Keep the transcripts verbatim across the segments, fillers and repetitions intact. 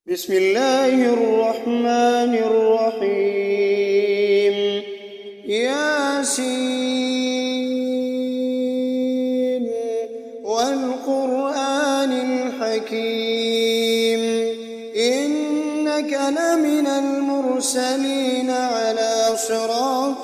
بسم الله الرحمن الرحيم ياسين والقرآن الحكيم إنك لمن المرسلين على صراط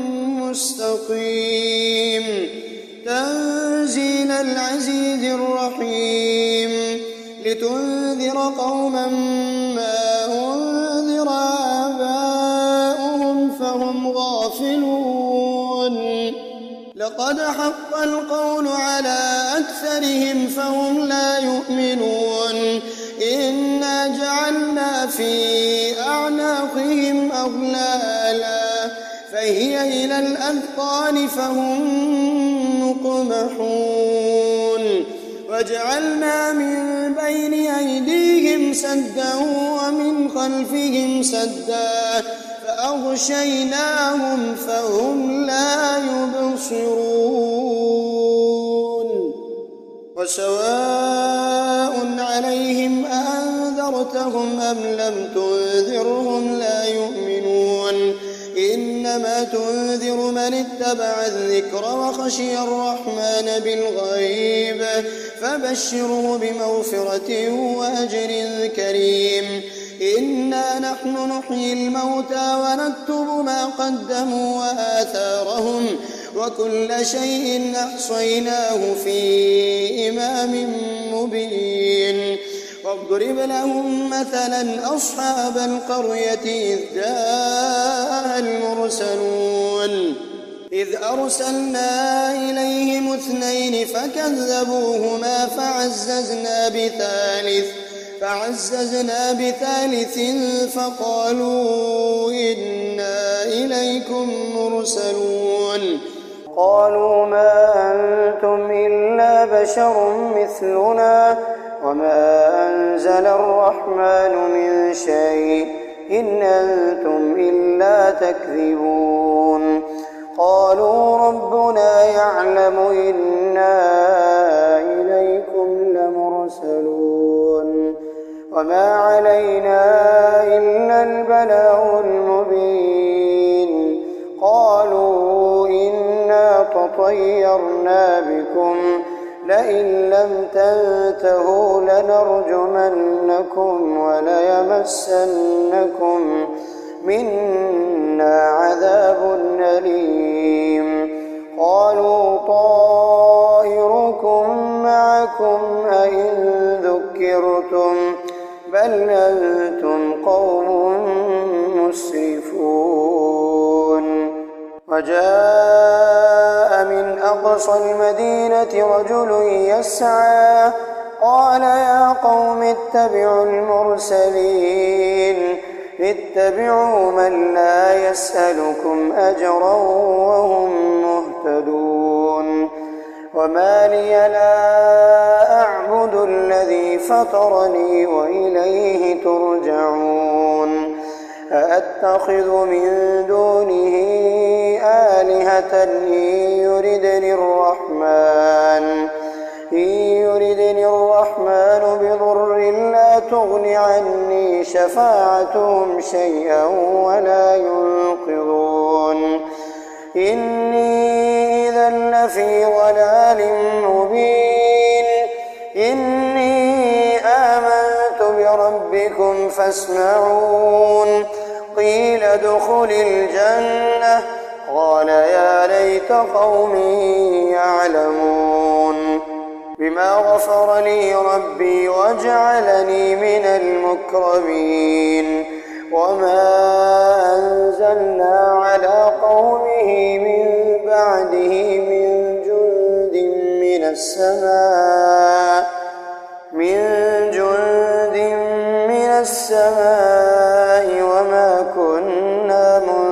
مستقيم تنزيل العزيز الرحيم لتنذر قوما ما أنذر آباؤهم فهم غافلون لقد حق القول على أكثرهم فهم لا يؤمنون إنا جعلنا في أعناقهم أغلالا فهي إلى الأذقان فهم مقمحون وجعلنا من بين أيديهم سدا ومن خلفهم سدا فأغشيناهم فهم لا يبصرون وسواء عليهم أأنذرتهم أم لم تنذرهم لا يؤمنون إنما تنذر من اتبع الذكر وخشي الرحمن بالغيب فبشره بمغفرة وأجر كريم إنا نحن نحيي الموتى ونكتب ما قدموا وآثارهم وكل شيء أحصيناه في إمام مبين واضرب لهم مثلا أصحاب القرية إذ جاءها المرسلون إذ أرسلنا إليهم اثنين فكذبوهما فعززنا بثالث فعززنا بثالث فقالوا إنا إليكم مرسلون قالوا ما أنتم إلا بشر مثلنا وما أنزل الرحمن من شيء إن أنتم إلا تكذبون قالوا ربنا يعلم إنا إليكم لمرسلون وما علينا إلا البلاغ المبين قالوا إنا تطيرنا بكم لئن لم تنتهوا لنرجمنكم وليمسنكم منا عذاب أليم قالوا طائركم معكم أئن ذكرتم بل أنتم قوم مسرفون وجاء من أقصى المدينة رجل يسعى قال يا قوم اتبعوا المرسلين اتبعوا من لا يسألكم أجرا وهم مهتدون وما لي لا أعبد الذي فطرني وإليه ترجعون أأتخذ من دونه آلهة إن يردني الرحمن إن يردني الرحمن بضر لا تغن عني شفاعتهم شيئا ولا ينقذون إني إذا لفي ضلال مبين إني آمنت بربكم فاسمعون قيل ادخل الجنة قال يا ليت قومي يعلمون بما غفر لي ربي وجعلني من المكرمين وما أنزلنا على قومه من بعده من جند من السماء من جند من السماء وما كنا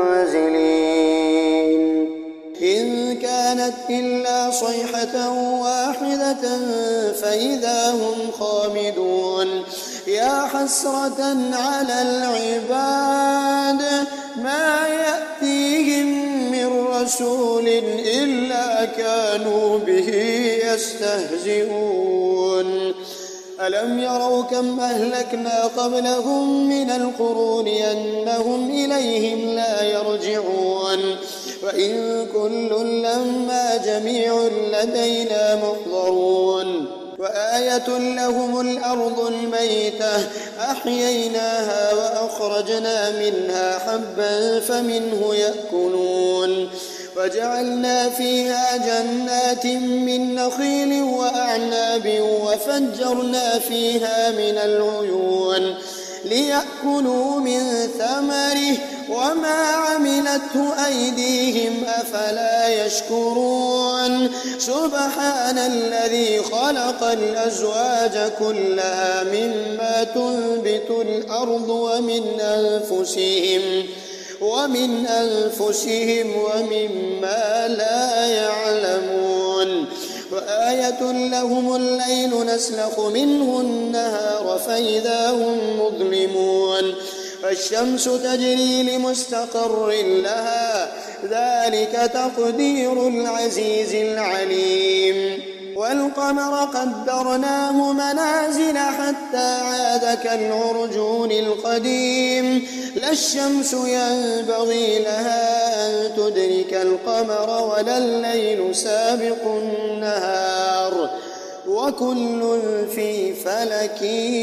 منزلين إن كانت إلا صيحة واحدة فإذا هم خامدون يا حسرة على العباد ما يأتيهم من رسول إلا كانوا به يستهزئون ألم يروا كم أهلكنا قبلهم من القرون أنهم إليهم لا يرجعون وإن كل لما جميع لدينا محضرون وآية لهم الأرض الميتة أحييناها وأخرجنا منها حبا فمنه يأكلون وجعلنا فيها جنات من نخيل وأعناب وفجرنا فيها من العيون ليأكلوا من ثمره وما عملته أيديهم أفلا يشكرون سبحان الذي خلق الأزواج كلها مما تنبت الأرض ومن أنفسهم ومن أنفسهم ومما لا يعلمون وآية لهم الليل نسلخ منه النهار فإذا هم مظلمون الشمس تجري لمستقر لها ذلك تقدير العزيز العليم والقمر قدرناه منازل حتى عاد كالعرجون القديم لا الشمس ينبغي لها أن تدرك القمر ولا الليل سابق النهار وكل في فلك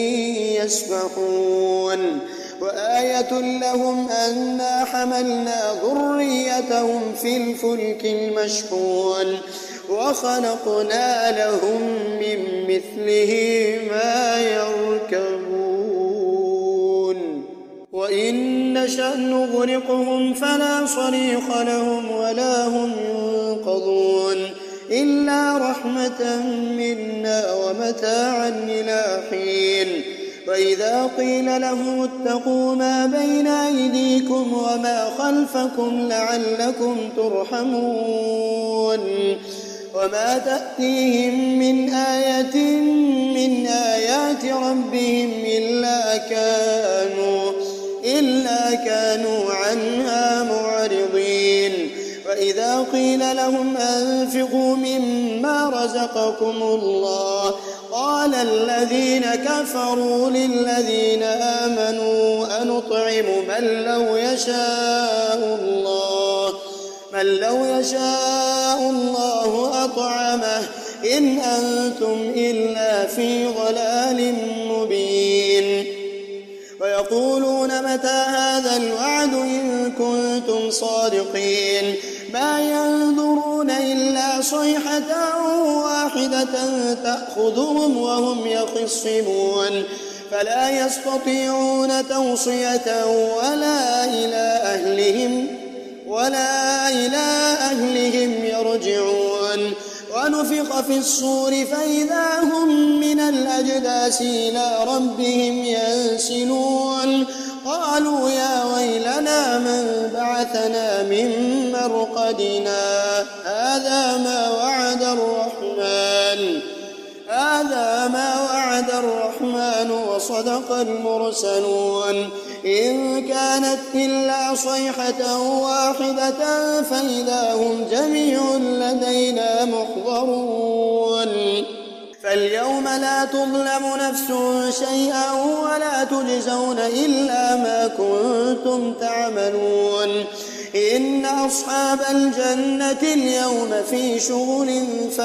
يسبحون وآية لهم أنا حملنا ذريتهم في الفلك المشحون وخلقنا لهم من مثله ما يركبون وإن نشأ نغرقهم فلا صريخ لهم ولا هم ينقذون إلا رحمة منا ومتاعا إلى حين وإذا قيل لهم اتقوا ما بين أيديكم وما خلفكم لعلكم ترحمون وما تأتيهم من آية من آيات ربهم إلا كانوا إلا كانوا عنها معرضين وإذا قيل لهم أنفقوا مما رزقكم الله قال الذين كفروا للذين آمنوا أنطعم من لو يشاء الله من لو يشاء الله أطعمه إن أنتم إلا في ضلال مبين ويقولون متى هذا الوعد إن كنتم صادقين ما ينظرون إلا صيحة واحدة تأخذهم وهم يخصمون فلا يستطيعون توصية ولا إلى أهلهم ولا إلى أهلهم يرجعون ونفخ في الصور فإذا هم من الأجداث إلى ربهم ينسلون قالوا يا ويلنا من بعثنا من مرقدنا هذا ما وعد الرحمن هذا ما وعد الرحمن وصدق المرسلون إن كانت إلا صيحة واحدة فإذا هم جميع لدينا محضرون فاليوم لا تظلم نفس شيئا ولا تجزون إلا ما كنتم تعملون إن أصحاب الجنة اليوم في شغل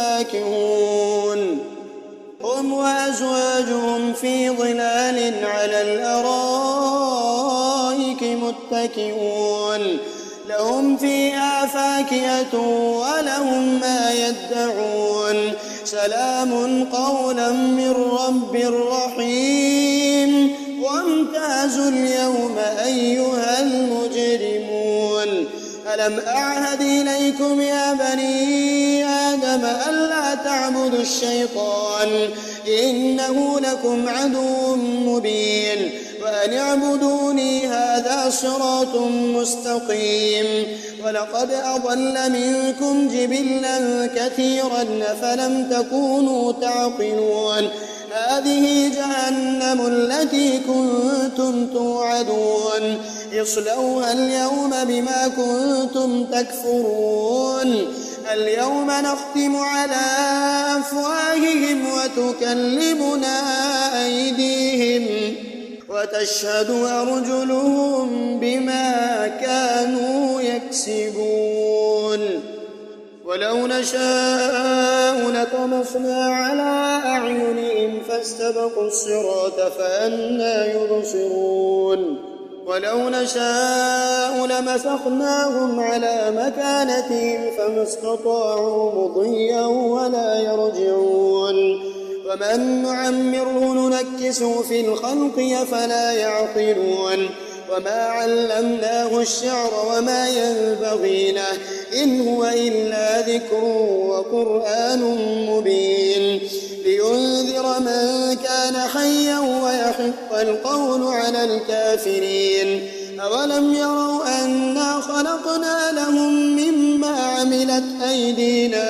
فاكهون هم وأزواجهم في ظلال على الأرائك متكئون لهم فيها فاكهة ولهم ما يدعون سلام قولا من رب رحيم وامتازوا اليوم أيها المجرمون ألم أعهد إليكم يا بني آدم ألا تعبدوا الشيطان إنه لكم عدو مبين وأن اعبدوني هذا صراط مستقيم ولقد أضل منكم جبلا كثيرا فلم تكونوا تعقلون هذه جهنم التي كنتم توعدون اصلوها اليوم بما كنتم تكفرون اليوم نختم على أفواههم وتكلمنا أيديهم وتشهد أرجلهم بما كانوا يكسبون ولو نشاء لطمسنا على أعينهم فاستبقوا الصراط فأنى يبصرون ولو نشاء لمسخناهم على مكانتهم فما استطاعوا مضيا ولا يرجعون ومن نعمره ننكسه في الخلق أفلا يعقلون وما علمناه الشعر وما ينبغي له إن هو إلا ذكر وقرآن مبين لينذر من كان حيا ويحق القول على الكافرين أولم يروا أنا خلقنا لهم مما عملت أيدينا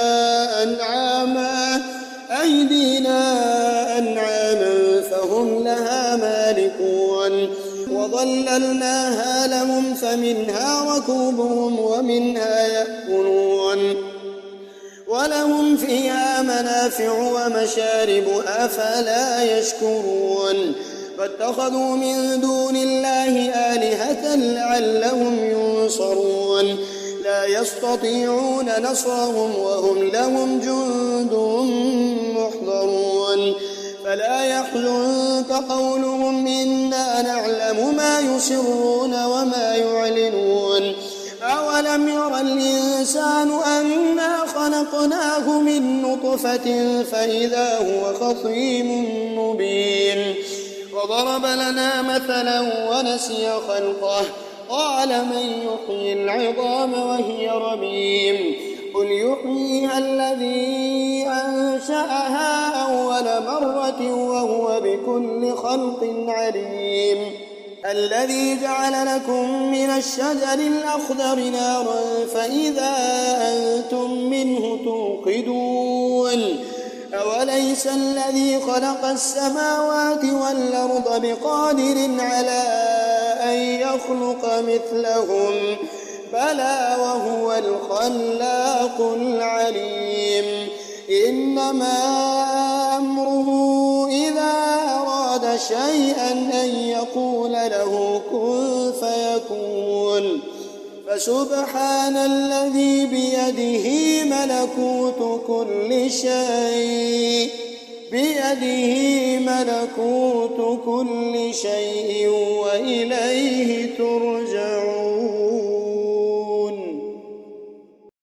أنعاما أيدينا أنعاما فهم لها مالكون وظللناها لهم فمنها ركوبهم ومنها يأكلون ولهم فيها منافع ومشارب أفلا يشكرون فاتخذوا من دون الله آلهة لعلهم ينصرون لا يستطيعون نصرهم وهم لهم جند محضرون فلا يحزنك قولهم إنا نعلم ما يسرون وما يعلنون أولم ير الإنسان أنا خلقناه من نطفة فإذا هو خصيم مبين وضرب لنا مثلا ونسي خلقه قال من يحيي العظام وهي رميم قل يحييها الذي أنشأها أول مرة وهو بكل خلق عليم الذي جعل لكم من الشجر الأخضر نارا فإذا أنتم منه توقدون أوليس الذي خلق السماوات والأرض بقادر على أن يخلق مثلهم بلى وهو الخلاق العليم إنما أمره إذا أراد شيئا أن يقول له كن فيكون فسبحان الذي بيده ملكوت كل شيء بيده ملكوت كل شيء وإليه ترجعون.